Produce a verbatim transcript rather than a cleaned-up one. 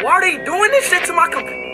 Why are they doing this shit to my computer?